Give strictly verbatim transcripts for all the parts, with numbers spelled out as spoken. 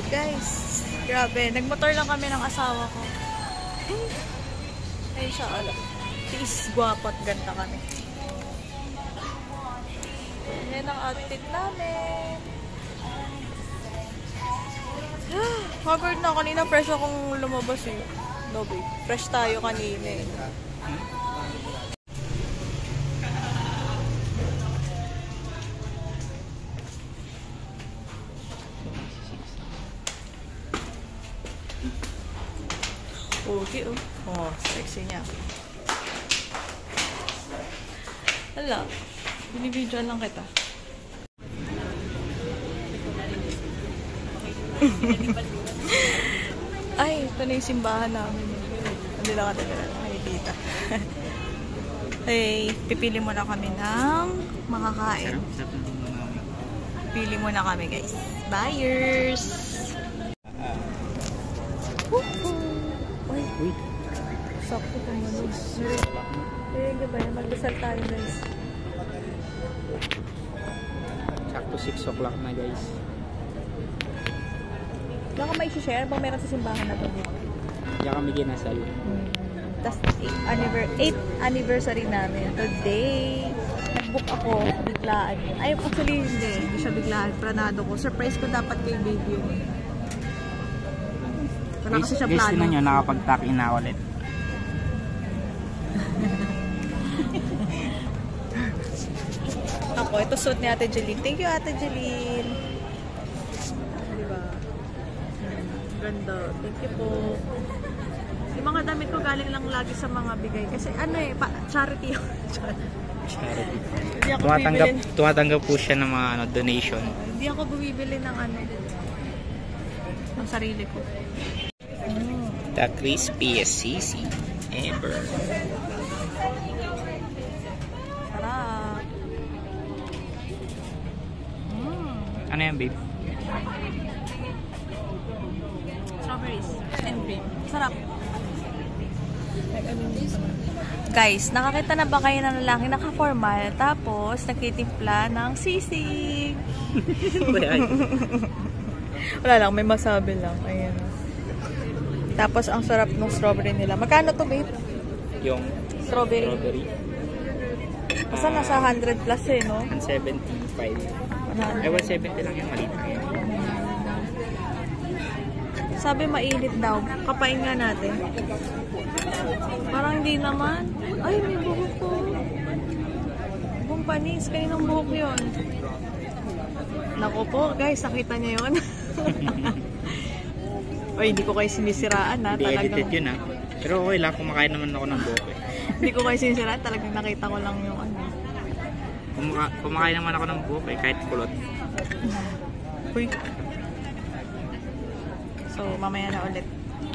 guys. Grabe. Nagmotor lang kami ng asawa ko. Ayun siya, alam. Tiis, guwapo at ganda kami. Yan ang outfit namin. Haggard na. Kanina fresh akong lumabas eh. No babe. Fresh tayo kanina eh. Okay, oh. Oh, sexy niya. Hala. Binibidyoan lang kita. Ay, ito na yung simbahan namin. Hindi lang ka talaga nakikita. Hey, pipili muna kami ng makakain. Pipili muna kami, guys. Buyers! Uy, sakto pa mo. Eh, gaba yan. Magdasal tayo, guys. sakto six o'clock na, guys. Wala ka may share bang meron sa simbahan na to dito? Diyan kami ginasal. Hmm. Tapos eighth anniversary namin. Today, nag-book ako. Biglaan. Ay, actually, hindi. Hindi siya biglaan. Planado ko. Surprise ko dapat kay baby yun. Wala kasi siya plano. Guys, tinan nyo, nakapag-tuck-in na ulit. Ako, ito suit ni Ate Jeline. Thank you, Ate Jeline. Diba? Ganda. Thank you po. Yung mga damit ko galing lang lagi sa mga bigay. Kasi ano eh, pa, charity yun. Charity. Hindi ako Tumatanggap, bumibili. tumatanggap po siya ng mga ano, donation. Hindi ako bumibili ng ano, ng sarili ko. The crispiest sisig ever. Sarap. Mm. Ano yan, babe? Strawberries and cream. Sarap. Guys, nakakita na ba kayo ng lalaki naka-formal tapos nagtitimpla ng sisig? Wala lang, may masabi lang. Ayan. Tapos ang sarap ng strawberry nila. Magkano to, babe? Yung Strawberry. strawberry. Basta nasa one hundred plus eh, no? one seventy-five. Ay, one seventy lang yung maliit. Sabi mainit daw. Kapain nga natin. Parang hindi naman. Ay, may buhok ko. Buhok panis. Kaninang buhok yun? Naku po, guys. Nakita niyo yun? Ay, hindi ko kayo sinisiraan ha. Hindi Talagang... edited yun ha. Pero okay lang, kumakain naman ako ng buhok eh. Hindi ko kayo sinisiraan. Talagang nakita ko lang yung ano. Kumaka kumakain naman ako ng buhok eh, kahit kulot. Uy. So, mamaya na ulit.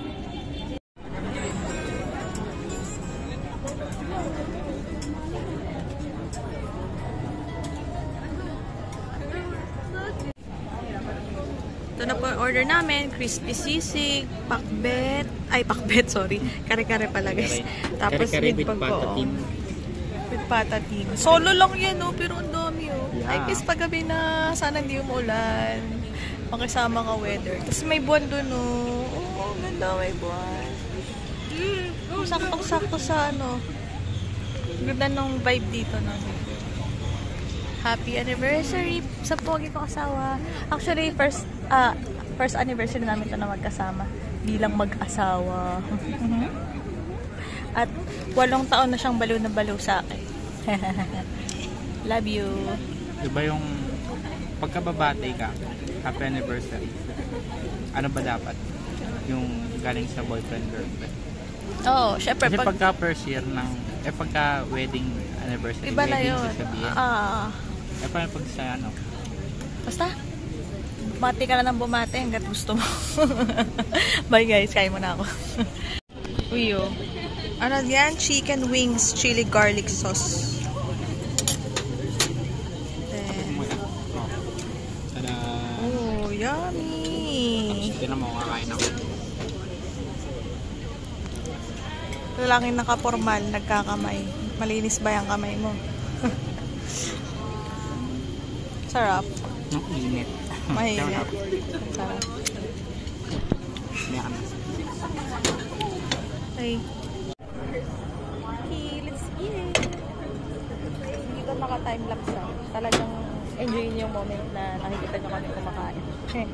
Ito na po order namin. Crispy sisig, pakbet. Ay, pakbet, sorry. Kare-kare pala, guys. Tapos Kare-kare with with patatim. With patatim. Solo lang yan, no? Pero ang dami, oh. Yeah. Ay, guys, paggabi na sana hindi umulan. Makisama ka weather. Tapos may buwan dun, oh. Oh, ganda, may buwan. Mm, sakto-sakto sa ano. Ganda ng vibe dito, no? Happy anniversary sa pogi ko asawa. Actually, first uh, first anniversary namin ito na magkasama. Bilang mag-asawa. At walong taon na siyang baliw na baliw sa akin. Love you. Diba yung pagkababate ka, happy anniversary, ano ba dapat? Yung galing sa boyfriend, girlfriend? Oo, oh, syempre. Kasi pag, pagka first year ng, eh pagka wedding anniversary, iba na wedding yun. sasabihin. Ah. Eh paano pag sa ano? Basta, bumati ka na ng bumati hanggat gusto mo. Bye guys, kain mo na ako. Uy, oh. Ano yan? Chicken wings, chili garlic sauce. Tada! Oh, yummy! Tapos mo, kakain ako. Lalaking naka-formal, nagkakamay. Malinis ba yung kamay mo? Sarap. No, init. Mahirap. Sarap. Okay, let's eat. Hindi ko naka-timelapse lang. Talagang enjoy niyo yung moment na nakikita niyo kami kumakain.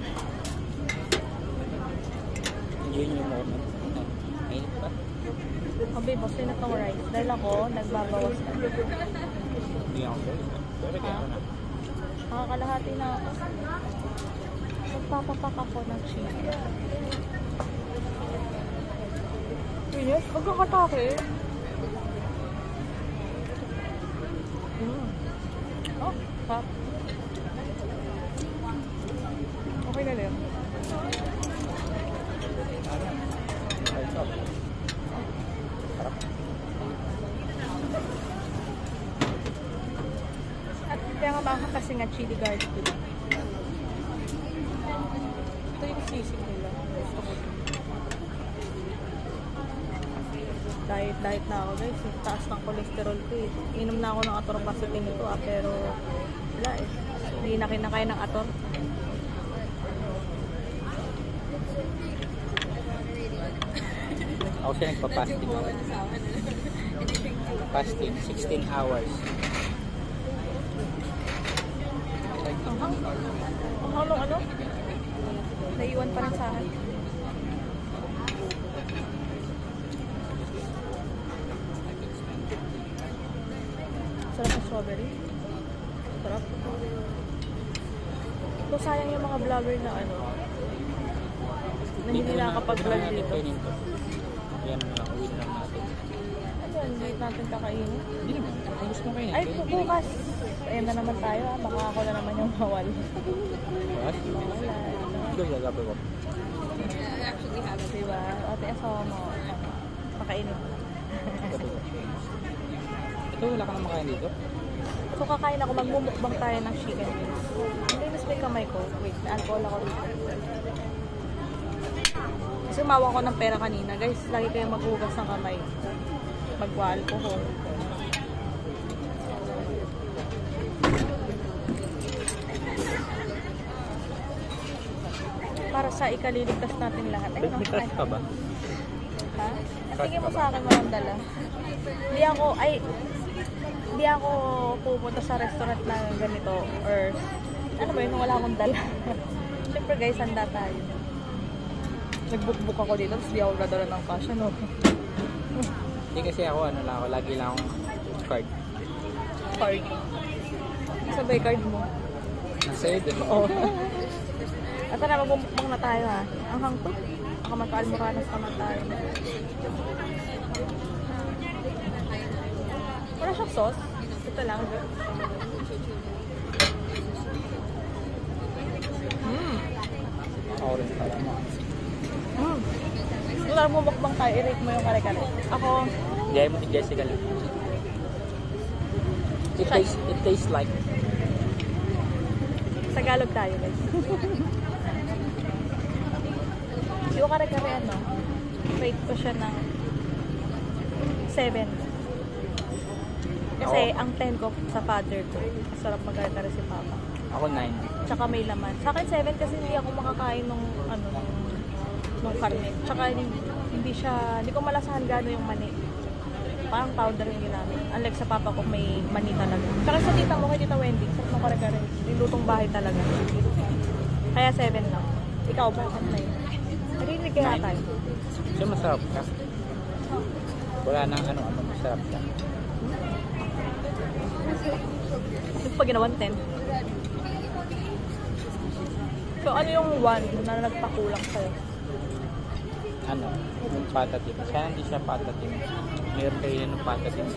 Enjoy niyo yung moment. Mainit pa? Oh babe, gusto na itong rice. Dahil ako, nagbabawas na. Hindi ako sure. Pero kaya ko na. Nakakalahati na ako. Magpapapak ako ng chicken. Yes, magkakatake. Mm. Oh, pop. Okay na lang. At kaya nga baka kasi nga chili garlic dito. Ito yung sisig nila. Gusto ko. Diet, diet na ako guys. Taas ng cholesterol ko eh. Inom na ako ng atorvastatin nito ah. Pero wala eh. Hindi na kinakaya ng ator. Ako siya nagpa-fasting ako. Fasting, sixteen hours. Ang halong ano? Naiwan pa rin sa akin. Sarap ng strawberry. Sarap. Ito sayang yung mga vlogger na ano. Na hindi nakakapag-vlog dito. Yan na lang, uwi na lang natin. Ano yun? Hindi natin kakainin. Hindi naman, kung gusto mo kayo Ay, bukas. Ayan na naman tayo ah. Baka ako na naman yung bawal. What? Wala. Ito yung gagawin ko. Diba? Ate, asawa mo. Pakainin mo. Ito, wala ka na makain dito? So, kakain ako. Magmumukbang tayo ng chicken wings. Hindi, mas may kamay ko. Wait, alcohol ako dito. Kasi umawang ko ng pera kanina. Guys, lagi kayo maghugas ng kamay. Magwa-alcohol. Para sa ikaliligtas natin lahat. Ay, May crush ka ba? ha? At tingin mo sa akin walang dala. Hindi ako, ay, hindi ako pupunta sa restaurant na ganito or ano ba yun, wala akong dala. Siyempre guys, handa tayo. Nag-book-book ako dito, tapos di ako dadala ng cash, ano? Hindi kasi ako, ano lang ako, lagi lang akong card. Card. Sabay card mo. Nasa iyo din. Oo. At na, magbumukbang na tayo ha. Ang hangto. Baka magka-almoranas naman tayo. Wala siyang sauce. Ito lang. Mmm. Ako rin pala mo. Mmm. Kung lang bumukbang tayo, i-rate mo yung kare-kare. Ako, Gaya mo ni Jessica lang. It tastes, it tastes like. Tagalog tayo guys. Yung kare-kare ano, rate ko siya ng seven. Kasi Ako, ang ten ko sa father ko. Masarap mag-kare-kare si Papa. ako nine. Tsaka may laman. Sa akin seven kasi hindi ako makakain nung ano, nung, nung karne. Tsaka hindi, hindi siya, hindi ko malasahan gano'n yung mani. Parang powder yung ginamit. Unlike sa papa ko may mani talaga. Tsaka sa tita mo, kay Tita Wendy, sarap ng kare-kare. Nilutong bahay talaga. Kaya seven lang. Ikaw ba? Ano na yun? Narinig kaya Nine. tayo. So masarap ka. Wala nang ano, ano masarap ka. Yung pag ginawan ten. So ano yung one na nagpakulang sa'yo? Ano, yung patatim. Sana hindi siya patatim. Meron kayo ng patatim.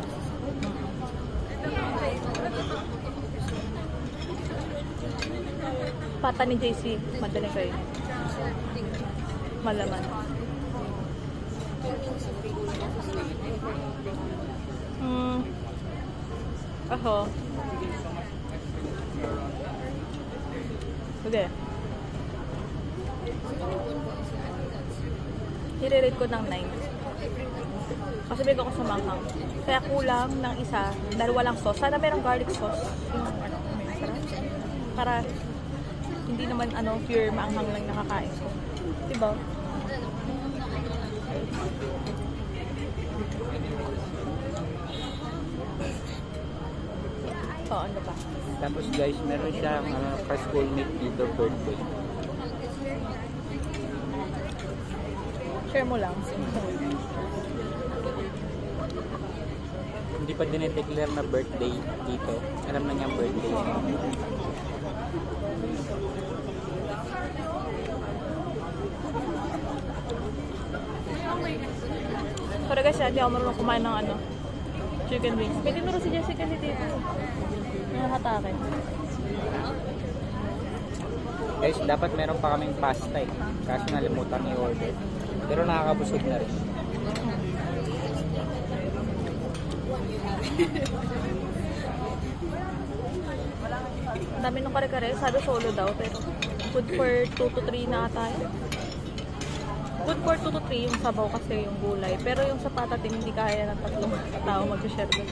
Pata ni J C, madaling kayo. Malaman. Hmm. Ako. Sige. I-rate ko ng nine. Kasi bigyan ko sa manghang. Kaya kulang ng isa dahil walang sauce. Sana merong garlic sauce. Yung ano, sarap. Para hindi naman ano, pure maanghang lang nakakain ko. Diba? Oh, ano ba? Tapos guys, meron siyang uh, ka-schoolmate dito birthday. Share mo lang. Hindi pa dinedeclare na birthday dito. Alam na niyang birthday. Pero guys, hindi ako marunong kumain ng ano, chicken wings. May tinuro si Jessica si dito. Nakatake. Guys, dapat meron pa kaming pasta eh. Kaso nalimutan i-order. Pero nakakabusog na rin. Ang dami nung kare-kare. Sabi solo daw, pero good for two to three na tayo. Good for two to three yung sabaw kasi yung gulay. Pero yung sa patatim, hindi kaya ng tatlong tao mag-share doon.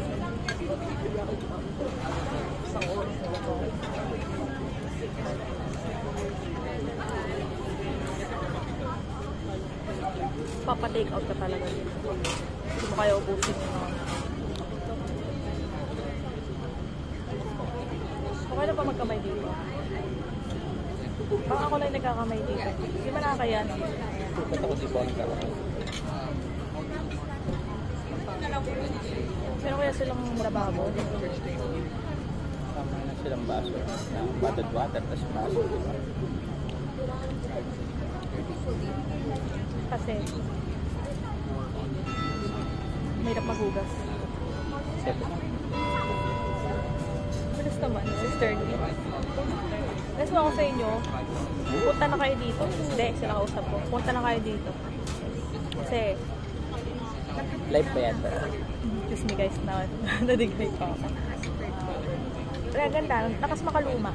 Papa-take out ka talaga dito. Hindi mo kaya ubusin yun. Okay na pa magkamay dito? Baka ako lang nagkakamay dito. Hindi man nakakaya no? Ba't ako si Bonka? Meron kaya silang lababo? Sama na silang baso. Na bottled water, tapos baso. Diba? Kasi mahirap maghugas. Seven. Bilis naman, sister niyo. Let's mo ako sa inyo, punta na kayo dito. Hindi, sila kausap ko. Punta na kayo dito. Kasi, Live ba yan? excuse me guys, na nadigay pa ako. Kaya ganda, nakas makaluma.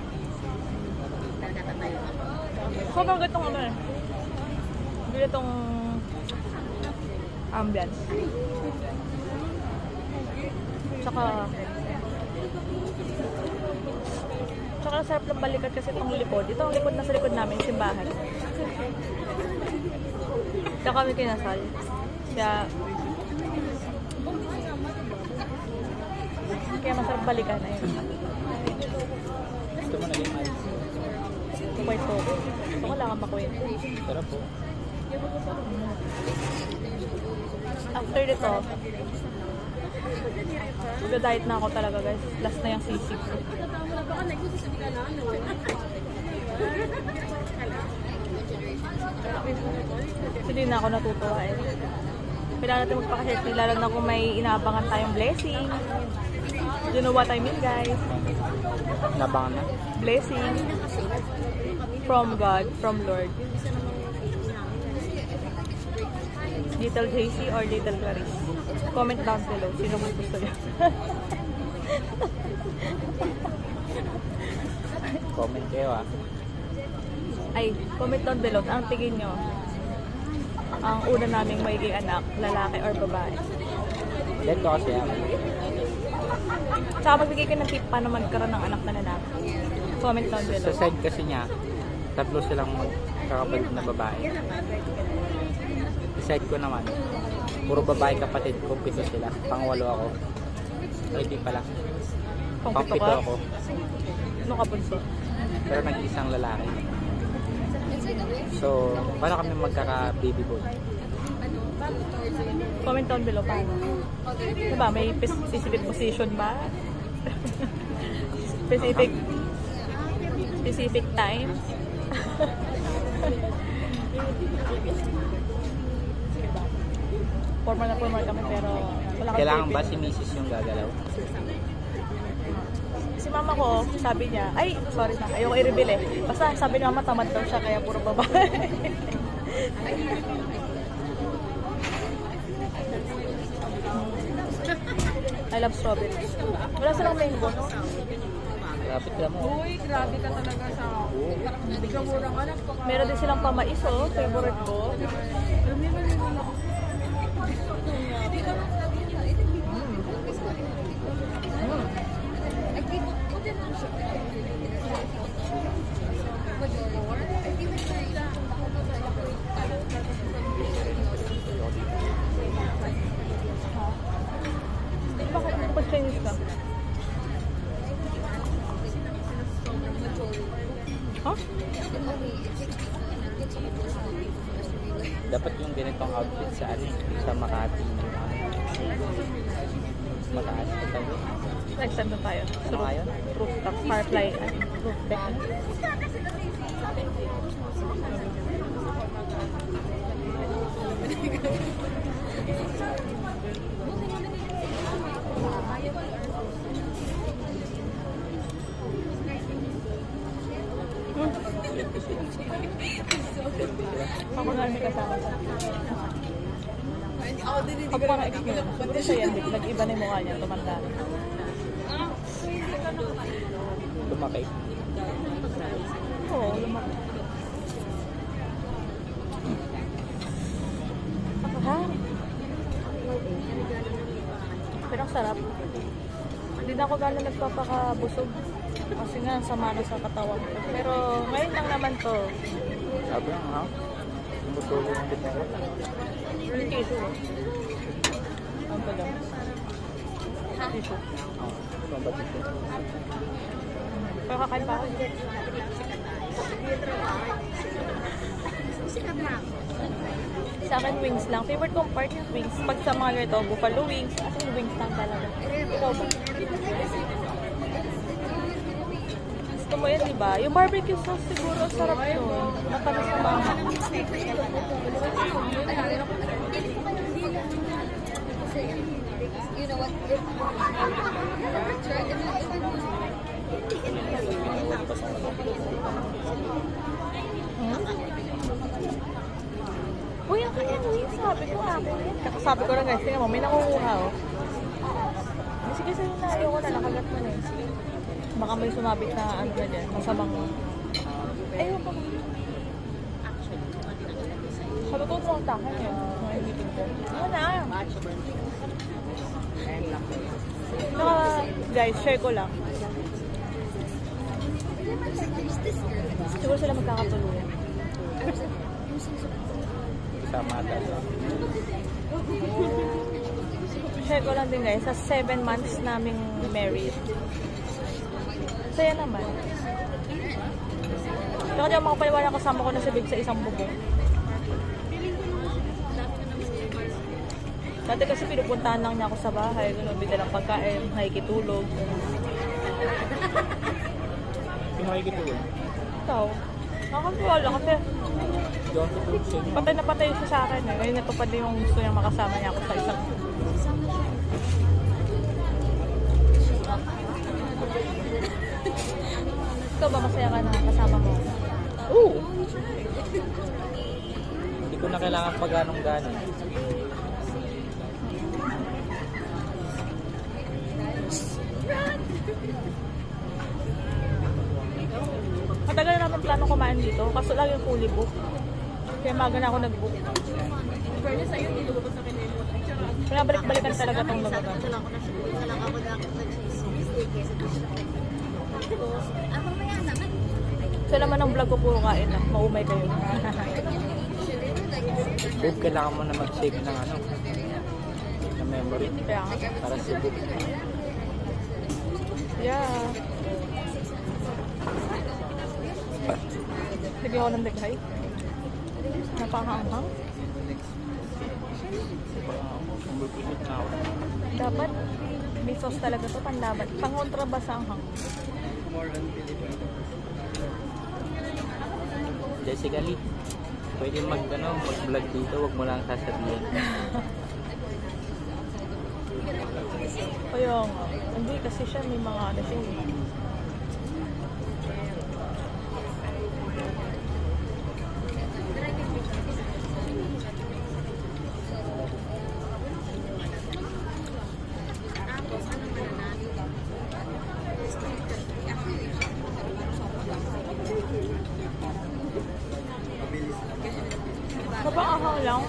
Sobrang gatong ano eh. Hindi itong ambience. Tsaka, tsaka sarap lang balikat kasi itong likod. Ito ang likod na sa likod namin, simbahan. Tsaka kami kinasal. Kaya, kaya masarap balikan. Ayun. Gusto mo naging mahal? Kukwait ko. Gusto ko lang ang makwait. Sarap po. After dito, mag-diet na ako talaga guys. Last na yung sisig. Hindi na ako natutuwa eh. Kailangan natin magpaka-healthy lalo na kung may inaabangan tayong blessing. You know what I mean guys? Nabangan na? Blessing from God, from Lord. Little J C or Little Clarice? Comment down below. Sino mo gusto niya? Comment kayo ah. Ay, comment down below. Ang tingin nyo, ang una naming magiging anak, lalaki or babae. Let ko kasi ah. Tsaka magbigay ka ng tip paano magkaroon ng anak na lalaki. Comment down below. Sa side kasi niya, tatlo silang magkakapatid na babae. Sa side ko naman, puro babae kapatid ko, pito sila. Pangwalo ako. Ay, di pala. Kung pito Pangpito ka, ako. ano ka bunso? Pero nag-isang lalaki. So, paano kami magkaka-baby boy? Comment down below paano. Diba, may specific position ba? Specific specific time? Formal na formal kami pero wala kang Kailangan ba baby. si Missus yung gagalaw? Si mama ko, sabi niya, ay, sorry na, ayoko i-reveal eh. Basta sabi ni mama, tamad daw siya, kaya puro babae. I love strawberries. Wala silang mango, no? Lapit ka mo. Uy, grabe ka talaga sa ako. Hindi ka murang anak. Meron din silang pamais, oh, favorite ko. Dapat yung ganitong outfit sa ano, eh, sa Makati. Mataas pa tayo. Nag-send na tayo. Ano nga yun? Rooftop, Firefly, ano, roof deck. Ano? Ako na may kasama sa Ako din hindi Ako parang experience. Hindi siya yan. Nag-iba na yung mukha niya. Tumanda na. Lumaki. Oo, lumaki. Ha? Pero ang sarap. Hindi na ako gano'n nagpapakabusog. Kasi nga, sama na sa katawan ko. Pero ngayon lang naman to. Sabi lang, ha? Tumutulong ang bit ako. Yung tissue. Ang pa lang. Tissue. Oo. Mabatit ko. Pero kakain pa ako. Sa akin, wings lang. Favorite kong part yung wings. Pag sa mga ganito, buffalo wings. As in, wings lang talaga. Ikaw ba? Gusto mo yan, diba? Yung barbecue sauce siguro, sarap yun. Matamis na mama. You know what? Hmm? Uy, ang kanya wings. Sabi ko, akin yan. Sabi ko na guys, tingnan mo, may nangunguha, oh. Sige, sa'yo na. Ayoko na, nakagat mo na eh. Baka may sumabit na ano na dyan, masamang... Ayoko. Sa totoo mo ang takan yun. Mga ibigin ko. Ano na? Saka, guys, share ko lang. Siguro sila magkakatuluyan. Sama tayo. Share ko lang din guys, sa seven months naming married. Saya naman. Pero hindi ako makapaliwala, kasama ko na si Big sa isang bubong. Dati kasi pinupuntahan lang niya ako sa bahay, gano'n, bigla lang pagkain, nakikitulog. Pinoy kita yun. Ikaw, nakakawala kasi Don't tutulog sa inyo. patay na patay siya sa akin eh. Ngayon natupad na yung gusto niya makasama niya ako sa isang Ikaw ba masaya ka na kasama mo? Oo! Hindi ko na kailangan pag ganong ganon. Matagal na namin plano kumain dito, kaso lagi yung fully book. Kaya maga na ako nag-book. Pinabalik-balikan talaga itong lugar. So naman ang vlog ko puro kain na. Maumay kayo. Babe, kailangan mo na mag-save ng ano, na memory. Kaya nga. Para si Book. Yeah. Sige ako ng deghay. Napakanghang. Bumibigit na ako. Dapat may sauce talaga to panlaban. Pangontra ba sa anghang? Jessica Lee, pwede mag, ano, mag-vlog dito, wag mo lang sasabihin. Kaya nga. Hindi kasi siya may mga ano siya. eh. Napakahang lang.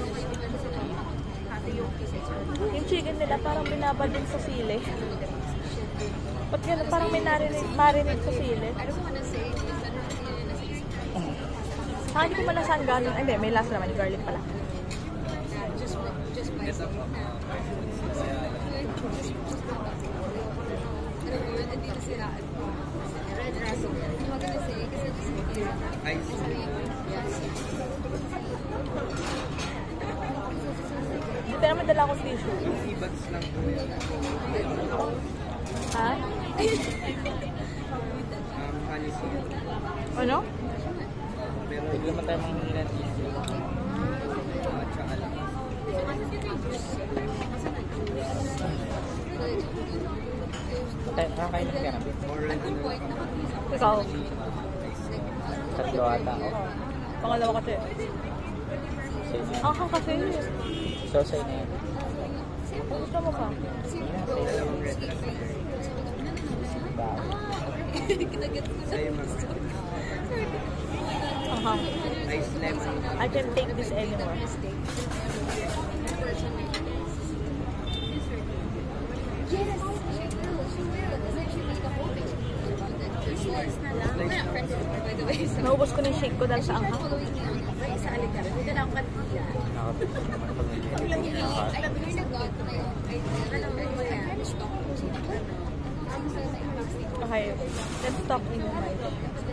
Yung chicken nila parang binabad din sa sili. Ba't gano'n? Parang may narinig, marinate sa sili. Saan ko pala saan gano'n? Ay, hindi, may lasa naman. Yung garlic pala. Buti naman dala ko tissue. Earbuds lang po yan. Ha? Um, honey syrup. Ano? Pero Hindi naman tayo manghingi ng tissue. at saka lang. Kakain ka na. Or ano na lang. Ikaw. Tatlo ata ako. Pangalawa kasi. Sige. Ang kasi. Sosay na yun. Ang gusto mo pa? Dalawang red raspberry. Bago. Sa'yo mga Ang ice lemon. I can take this anymore. Naubos ko na yung shake ko dahil sa anghang. Nakapit naman pag may Okay, let's talk in your mind.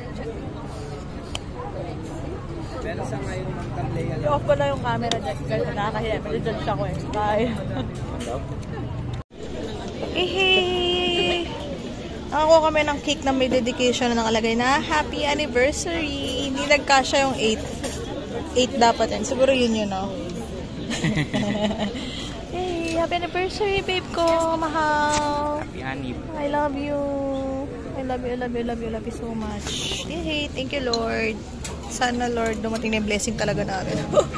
Pero sa ngayon, Ma'am Tamleya lang. I-off ko na yung camera dyan. Ganun, nakakahiya. Mag-judge ako eh. Bye. Hey! Nakakuha kami ng cake na may dedication na nakalagay na Happy Anniversary! Hindi nagkasya yung eight. eight dapat yun. Siguro yun yun, no? Hey! Happy Anniversary, babe ko! Mahal! Happy Anib. I love you! I love you, I love you, I love you, I love you so much. Yay! Thank you, Lord! Sana, Lord, dumating na yung blessing talaga namin.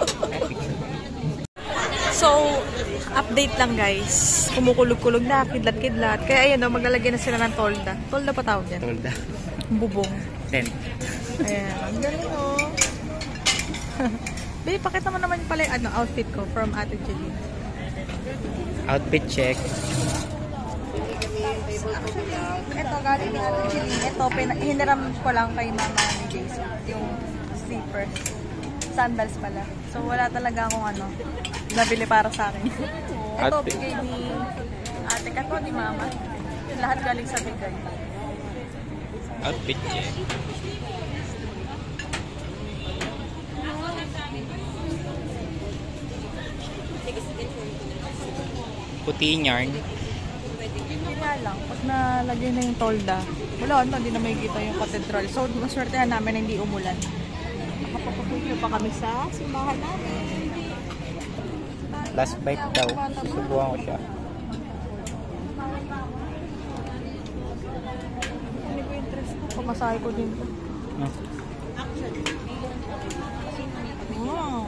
So, update lang guys. Kumukulog-kulog na, kidlat-kidlat. Kaya ayan o, maglalagay na sila ng tolda. Tolda pa tawag yan? Tolda. Bubong. Ten. Ayan, ang galing o. Babe, pakita mo naman pala yung ano, outfit ko from Ate Jeline. Outfit check. Ito, galing ni Ate Jeline. Ito, hiniram ko lang kay mama ni Jason. Yung slippers. Sandals pala. So, wala talaga akong ano, nabili para sa akin. Ito, Outfit. bigay ni ate ka to, ni mama. Yung lahat galing sa bigay. Outfit check. Puti yarn. Hindi nga lang, pag nalagay na yung tolda, wala, ano, hindi na makikita yung cathedral. So, maswertehan namin na hindi umulan. Nakapapapugyo pa kami sa simbahan namin. Last bite daw. Subuhan ko siya. Hindi ko interest ko. Pamasahe ko din to. Hmm. Wow.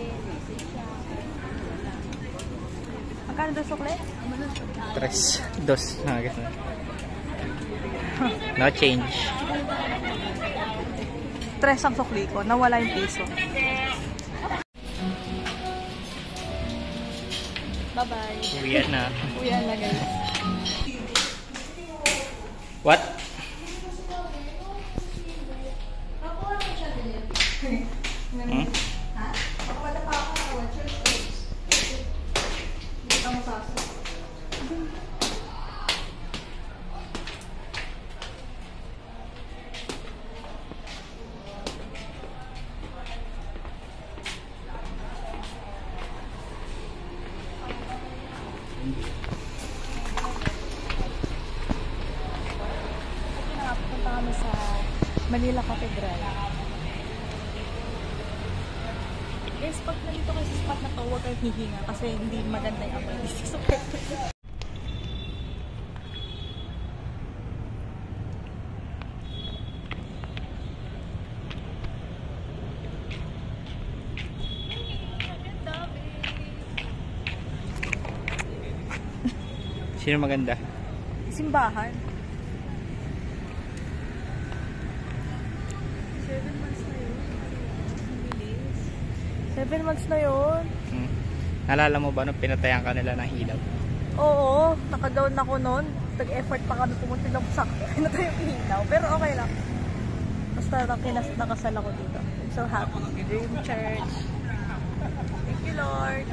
Magkano daw sukle? Tres. Dos. Ah, ganun. No change. Tres ang sukli ko. Nawala yung piso. Bye-bye. Uwian na. Uwian na guys. What? Hmm? Punta kami sa Manila Cathedral. Guys, pag nandito kayo sa spot na to, huwag kayong hihinga kasi hindi maganda yung amoy dito sa spot. Sino maganda? Simbahan. Seven months na yun. Seven months na yun. Hmm. Naalala mo ba nung pinatayan ka nila ng ilaw? Oo, naka-down ako noon. Nag-effort pa kami pumunta ng sakto. Pinatay yung ilaw. Pero okay lang. Basta nakinas nakasal ako dito. I'm so happy. Dream Church. Thank you, Lord.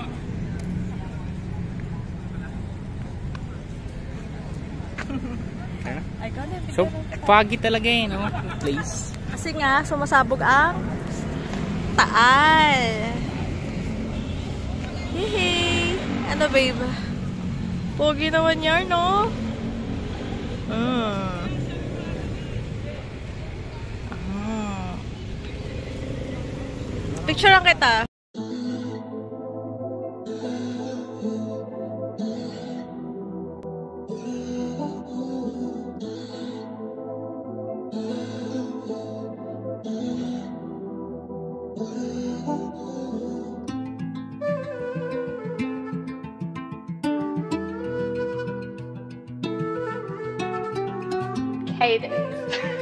Ano? I got it. So, foggy talaga eh, no? Place. Kasi nga, sumasabog ang Taal. Hey! Ano, babe? Pogi naman yan, no? Mm. Ah. Picture lang kita. Cadence.